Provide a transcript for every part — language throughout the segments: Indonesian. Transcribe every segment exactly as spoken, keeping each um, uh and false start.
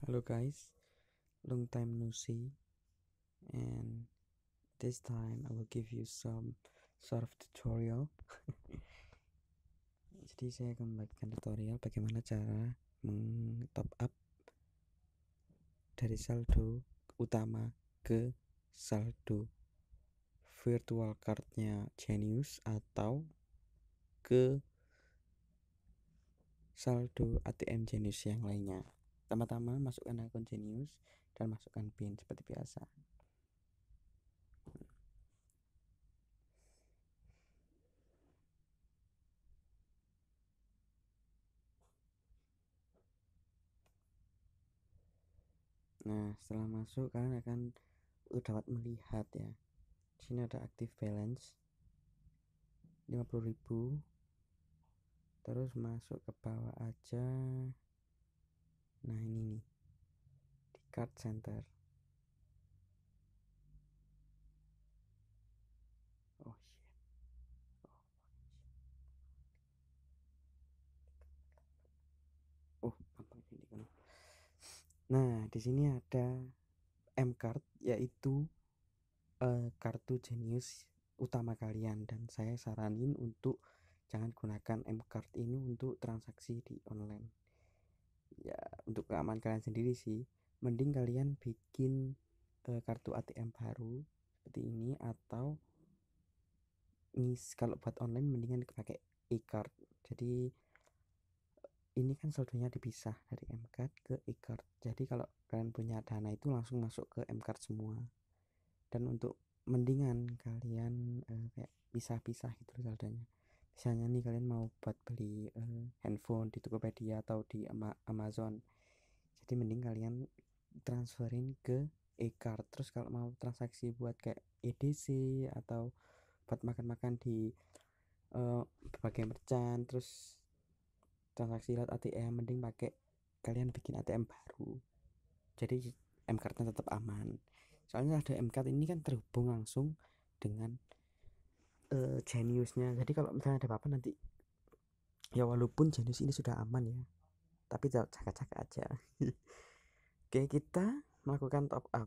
Hello guys, long time no see, and this time I will give you some sort of tutorial. Jadi saya akan membagikan tutorial bagaimana cara meng-top up dari saldo utama ke saldo virtual cardnya Genius atau ke saldo A T M Genius yang lainnya. Pertama-tama masukkan akun Genius dan masukkan PIN seperti biasa. Nah, setelah masuk kalian akan dapat melihat ya. Di sini ada active balance lima puluh ribu. Terus masuk ke bawah aja. Nah, ini nih. Di card center. Oh shit. Oh, gampang ini kan. Nah, di sini ada M card, yaitu uh, kartu Genius utama kalian, dan saya saranin untuk jangan gunakan M card ini untuk transaksi di online. Ya, untuk keamanan kalian sendiri sih, mending kalian bikin uh, kartu A T M baru seperti ini, atau ngis kalau buat online mendingan pakai e-card. Jadi ini kan saldonya dipisah dari M card ke e-card. Jadi kalau kalian punya dana itu langsung masuk ke M card semua. Dan untuk mendingan kalian uh, kayak pisah-pisah gitu saldonya. Misalnya nih kalian mau buat beli uh, handphone di Tokopedia atau di Amazon. Jadi mending kalian transferin ke e-card. Terus kalau mau transaksi buat kayak E D C atau buat makan-makan di uh, berbagai merchant, terus transaksi lewat A T M, mending pakai kalian bikin A T M baru. Jadi M cardnya tetap aman. Soalnya ada M card ini kan terhubung langsung dengan uh, Geniusnya. Jadi kalau misalnya ada apa-apa nanti, ya walaupun Genius ini sudah aman ya, tapi jaga-jaga aja. Oke, kita melakukan top up.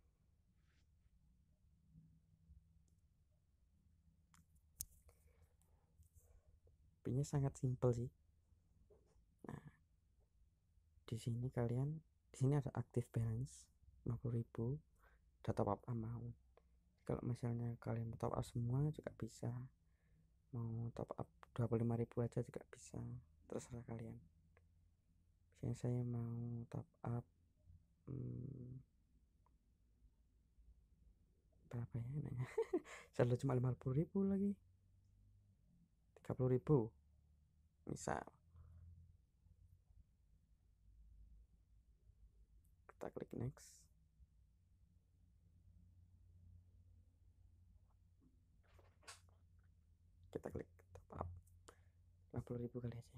Pinnya sangat simpel sih. Nah, di sini kalian, di sini ada active balance lima puluh ribu, ada top up amount. Kalau misalnya kalian mau top up semua juga bisa, mau top up dua puluh lima ribu aja juga bisa, terserah kalian. Misalnya saya mau top up hmm, berapa ya namanya, saldo cuma lima puluh ribu lagi, tiga puluh ribu misal. Kita klik next. Kita klik top up lima puluh ribu kali aja.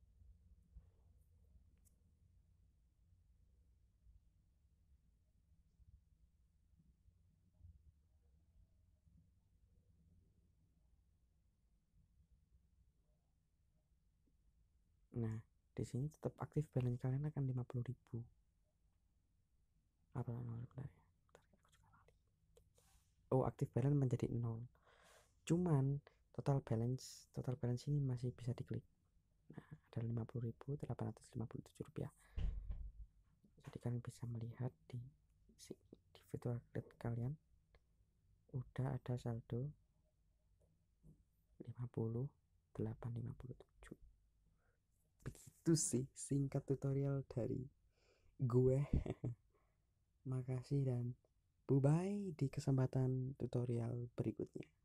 Nah, di sini tetap aktif balance kalian akan lima puluh ribu. Apa nol benar ya? Oh, aktif balance menjadi nol. Cuman total balance total balance ini masih bisa diklik. Nah, ada lima puluh ribu delapan ratus lima puluh tujuh rupiah. Jadi kalian bisa melihat di di virtual card kalian udah ada saldo lima puluh delapan lima puluh tujuh. Begitu sih singkat tutorial dari gue. Makasih dan bye bye di kesempatan tutorial berikutnya.